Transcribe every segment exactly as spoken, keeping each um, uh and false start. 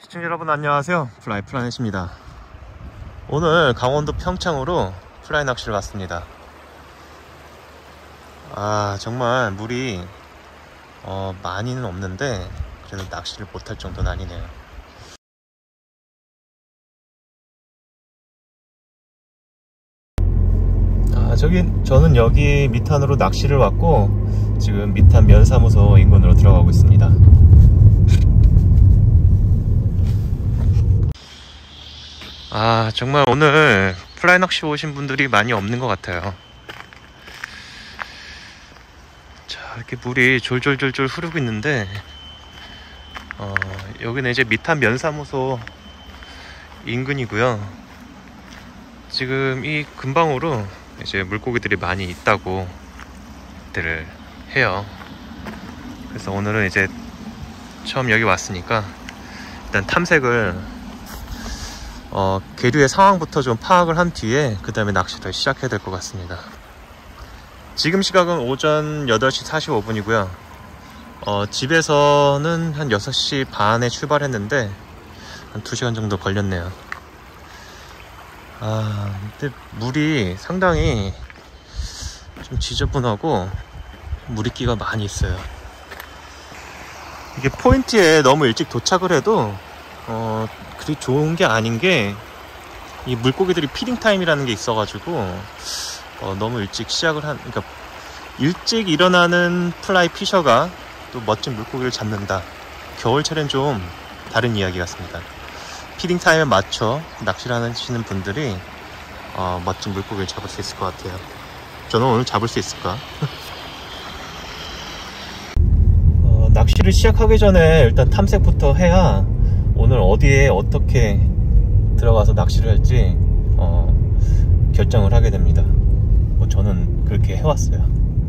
시청자 여러분 안녕하세요. 플라이 플라넷입니다. 오늘 강원도 평창으로 플라이 낚시를 갔습니다. 아 정말 물이 어, 많이는 없는데 그래도 낚시를 못할 정도는 아니네요. 아 저기 저는 여기 밑안으로 낚시를 왔고 지금 밑안 면사무소 인근으로 들어가고 있습니다. 아 정말 오늘 플라이 낚시 오신 분들이 많이 없는 것 같아요. 자 이렇게 물이 졸졸졸졸 흐르고 있는데 어, 여기는 이제 밑안 면사무소 인근이고요. 지금 이 근방으로 이제 물고기들이 많이 있다고 들을 해요. 그래서 오늘은 이제 처음 여기 왔으니까 일단 탐색을 어, 계류의 상황부터 좀 파악을 한 뒤에 그 다음에 낚시를 시작해야 될 것 같습니다. 지금 시각은 오전 여덟 시 사십오 분이고요 어, 집에서는 한 여섯 시 반에 출발했는데 한 두 시간 정도 걸렸네요. 아 근데 물이 상당히 좀 지저분하고 물이끼가 많이 있어요. 이게 포인트에 너무 일찍 도착을 해도 어, 그리 좋은 게 아닌 게 이 물고기들이 피딩 타임이라는 게 있어가지고 어, 너무 일찍 시작을 한 그러니까 일찍 일어나는 플라이 피셔가 또 멋진 물고기를 잡는다. 겨울철엔 좀 다른 이야기 같습니다. 피딩 타임에 맞춰 낚시를 하시는 분들이 어, 멋진 물고기를 잡을 수 있을 것 같아요. 저는 오늘 잡을 수 있을까? 어, 낚시를 시작하기 전에 일단 탐색부터 해야 오늘 어디에 어떻게 들어가서 낚시를 할지 어, 결정을 하게 됩니다. 뭐 저는 그렇게 해왔어요.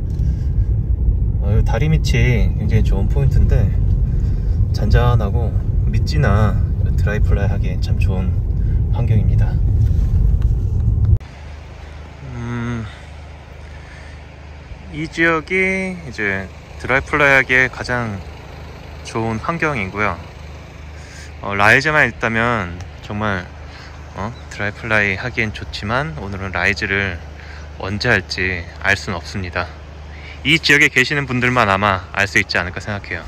어, 다리 밑이 굉장히 좋은 포인트인데 잔잔하고 미찌나 드라이 플라이 하기에 참 좋은 환경입니다. 음, 이 지역이 이제 드라이 플라이 하기에 가장 좋은 환경이고요. 어, 라이즈만 있다면 정말 어, 드라이 플라이 하기엔 좋지만 오늘은 라이즈를 언제 할지 알 수는 없습니다. 이 지역에 계시는 분들만 아마 알 수 있지 않을까 생각해요.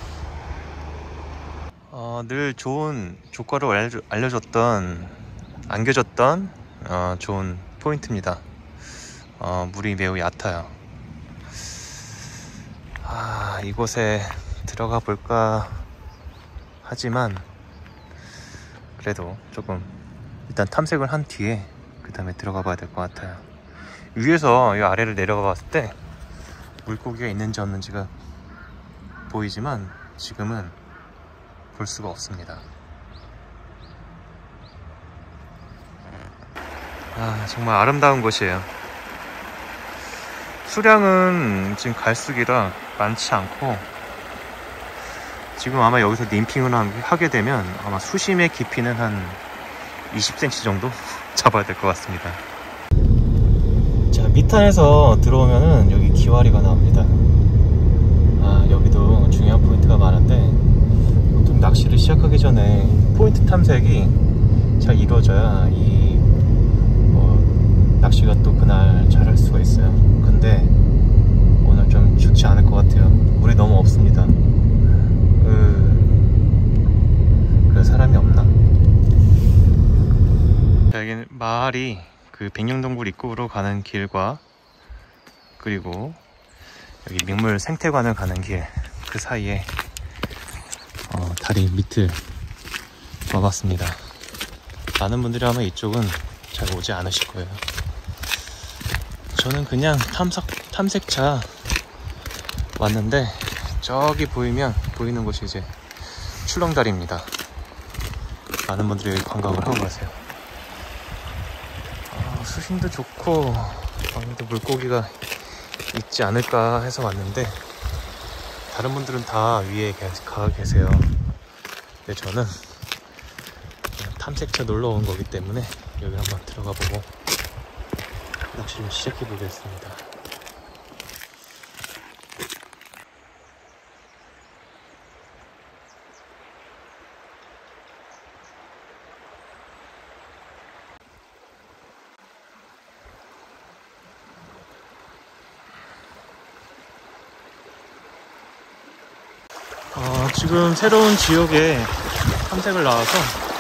어, 늘 좋은 조과를 알려줘, 알려줬던 안겨줬던 어, 좋은 포인트입니다. 어, 물이 매우 얕아요. 아, 이곳에 들어가 볼까 하지만 그래도 조금 일단 탐색을 한 뒤에 그 다음에 들어가 봐야 될 것 같아요. 위에서 이 아래를 내려가 봤을 때 물고기가 있는지 없는지가 보이지만 지금은 볼 수가 없습니다. 아 정말 아름다운 곳이에요. 수량은 지금 갈수기라 많지 않고 지금 아마 여기서 님핑을 하게 되면 아마 수심의 깊이는 한 이십 센티미터 정도 잡아야 될 것 같습니다. 자 밑안에서 들어오면은 여기 기와리가 나옵니다. 아 여기도 중요한 포인트가 많은데 보통 낚시를 시작하기 전에 포인트 탐색이 잘 이루어져야 이 어, 낚시가 또 그날 잘 할 수가 있어요. 근데 오늘 좀 좋지 않을 것 같아요. 물이 너무 없습니다. 그래 사람이 없나? 자, 여기는 마을이 그 백령동굴 입구로 가는 길과 그리고 여기 명물 생태관을 가는 길 그 사이에 어, 다리 밑을 와봤습니다. 많은 분들이 아마 이쪽은 잘 오지 않으실 거예요. 저는 그냥 탐색, 탐색차 왔는데 저기 보이면 보이는 곳이 이제 출렁다리입니다. 많은 분들이 여기 관광을 하고 가세요. 어, 수심도 좋고 아무래도 물고기가 있지 않을까 해서 왔는데 다른 분들은 다 위에 가 계세요. 근데 저는 탐색차 놀러 온 거기 때문에 여기 한번 들어가 보고 낚시를 시작해 보겠습니다. 지금 새로운 지역에 탐색을 나와서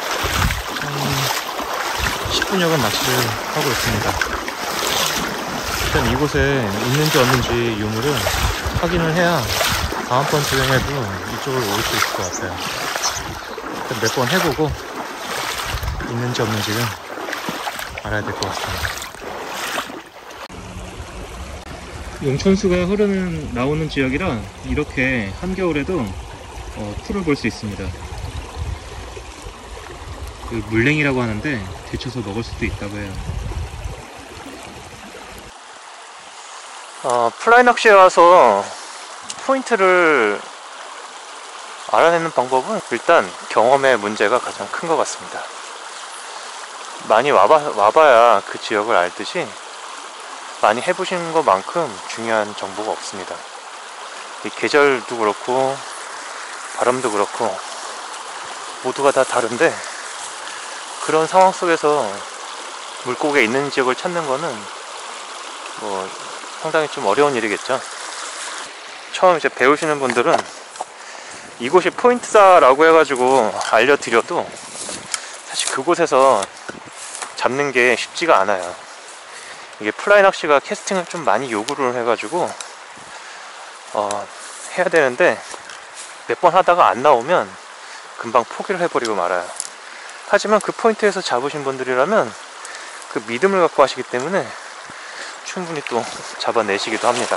한 십 분여간 낚시를 하고 있습니다. 일단 이곳에 있는지 없는지 유물을 확인을 해야 다음번 주행에도 이쪽으로 올 수 있을 것 같아요. 일단 몇 번 해보고 있는지 없는지는 알아야 될 것 같습니다. 용천수가 흐르는 나오는 지역이라 이렇게 한겨울에도 어, 풀을 볼 수 있습니다. 그 물냉이라고 하는데 데쳐서 먹을 수도 있다고 해요. 어, 플라이 낚시에 와서 포인트를 알아내는 방법은 일단 경험의 문제가 가장 큰 것 같습니다. 많이 와봐, 와봐야 그 지역을 알듯이 많이 해보시는 것만큼 중요한 정보가 없습니다. 이 계절도 그렇고 바람도 그렇고 모두가 다 다른데 그런 상황 속에서 물고기가 있는 지역을 찾는 거는 뭐 상당히 좀 어려운 일이겠죠. 처음 이제 배우시는 분들은 이곳이 포인트다 라고 해가지고 알려드려도 사실 그곳에서 잡는 게 쉽지가 않아요. 이게 플라이 낚시가 캐스팅을 좀 많이 요구를 해가지고 어, 해야 되는데 몇 번 하다가 안 나오면 금방 포기를 해버리고 말아요. 하지만 그 포인트에서 잡으신 분들이라면 그 믿음을 갖고 하시기 때문에 충분히 또 잡아내시기도 합니다.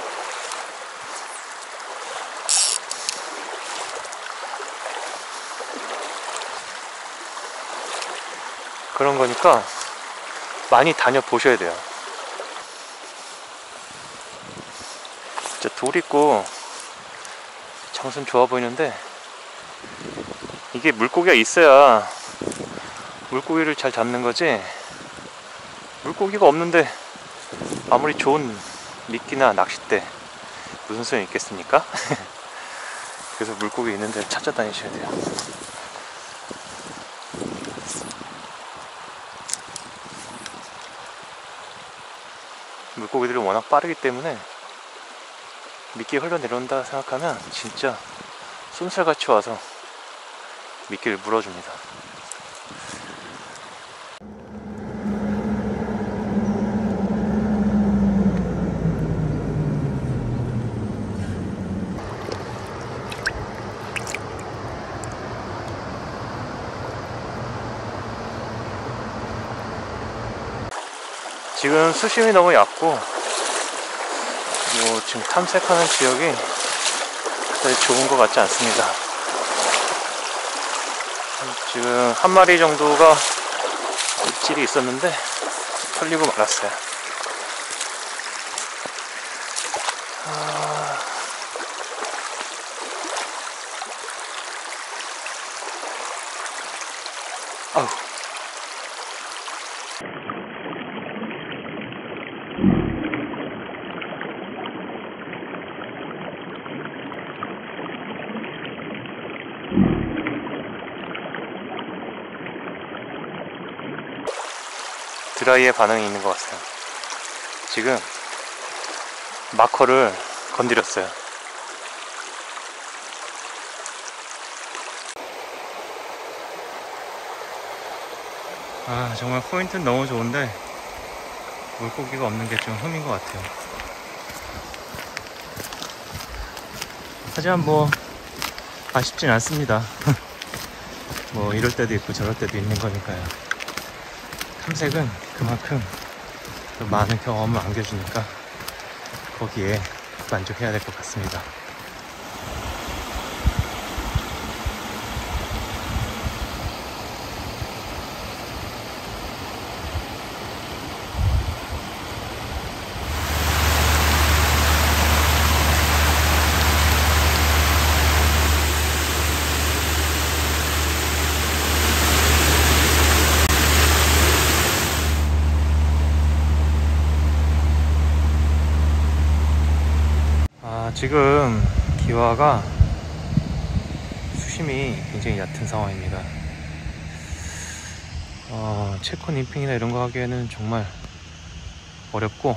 그런 거니까 많이 다녀보셔야 돼요. 진짜 돌 있고 장선 좋아 보이는데 이게 물고기가 있어야 물고기를 잘 잡는 거지, 물고기가 없는데 아무리 좋은 미끼나 낚싯대 무슨 소용이 있겠습니까? 그래서 물고기 있는 데를 찾아다니셔야 돼요. 물고기들이 워낙 빠르기 때문에 미끼 흘러내려온다 생각하면 진짜 쏜살같이 와서 미끼를 물어줍니다. 지금 수심이 너무 얕고 뭐 지금 탐색하는 지역이 그다지 좋은 것 같지 않습니다. 지금 한 마리 정도가 입질이 있었는데 털리고 말았어요. 아... 아우. 드라이의 반응이 있는 것 같아요. 지금 마커를 건드렸어요. 아, 정말 포인트는 너무 좋은데 물고기가 없는 게 좀 흠인 것 같아요. 하지만 뭐 아쉽진 않습니다. 뭐 이럴 때도 있고 저럴 때도 있는 거니까요. 탐색은 그만큼 또 많은 경험을 안겨주니까 거기에 만족해야 될 것 같습니다. 지금 기와가 수심이 굉장히 얕은 상황입니다. 어, 체커 님핑이나 이런 거 하기에는 정말 어렵고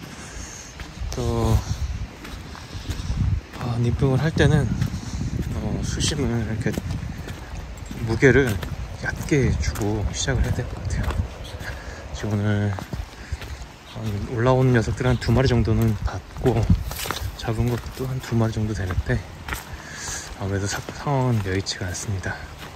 또 어, 님핑을 할 때는 어, 어, 수심을 이렇게 무게를 얕게 주고 시작을 해야 될 것 같아요. 지금 오늘 올라오는 녀석들 한 두 마리 정도는 봤고 잡은 것도 한 두 마리 정도 되는데 아무래도 사, 상황은 여의치가 않습니다.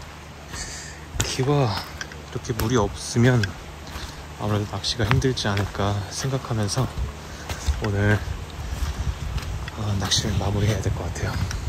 기와 이렇게 물이 없으면 아무래도 낚시가 힘들지 않을까 생각하면서 오늘 어, 낚시를 마무리해야 될 것 같아요.